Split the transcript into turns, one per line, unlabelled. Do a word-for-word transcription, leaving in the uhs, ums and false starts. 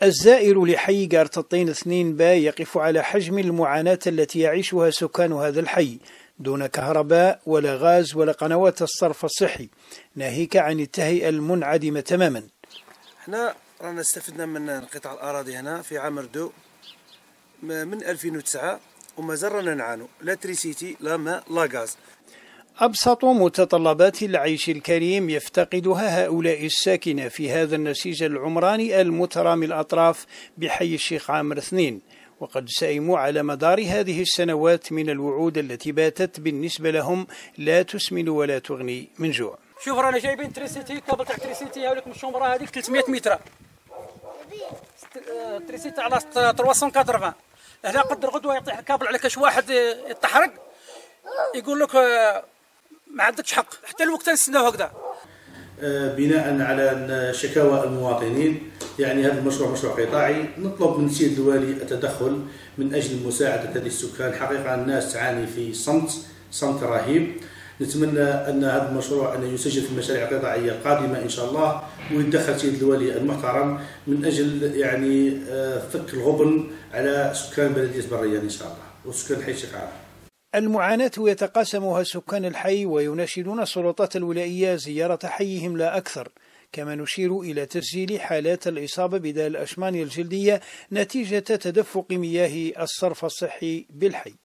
الزائر لحي قارتطين اثنين با يقف على حجم المعاناة التي يعيشها سكان هذا الحي دون كهرباء ولا غاز ولا قنوات الصرف الصحي، ناهيك عن التهيئة المنعدمة تماما.
احنا رانا استفدنا من انقطاع الأراضي هنا في عام ردو من ألفين وتسعة وما زلنا نعانو، لا تريسيتي لا ماء لا غاز.
أبسط متطلبات العيش الكريم يفتقدها هؤلاء الساكنة في هذا النسيج العمراني المترامي الأطراف بحي الشيخ عامر اثنين، وقد سئموا على مدار هذه السنوات من الوعود التي باتت بالنسبة لهم لا تسمن ولا تغني من جوع.
شوف رانا جايبين تريسيتي، كابل تاع تريسيتي هاوليك من الشومبرا هذيك ثلاثمية متر، تريسيتي على ثلاثمية وثمانين. هنا قدر غدوه يطيح الكابل على كاش واحد يتحرق يقول لك ما عندكش حق، حتى الوقت نستناو هكذا.
بناء على شكاوى المواطنين، يعني هذا المشروع مشروع قطاعي، نطلب من السيد الوالي التدخل من اجل مساعده هذه السكان. حقيقه الناس تعاني في صمت صمت رهيب. نتمنى ان هذا المشروع ان يسجل في المشاريع القطاعيه القادمه ان شاء الله، ويتدخل سيد الوالي المحترم من اجل يعني فك الغبن على سكان بلديه بريان ان شاء الله وسكان حي الشيخ عامر.
المعاناة يتقاسمها سكان الحي ويناشدون السلطات الولائية زيارة حيهم لا أكثر، كما نشير إلى تسجيل حالات الإصابة بداء الأشمان الجلدية نتيجة تدفق مياه الصرف الصحي بالحي.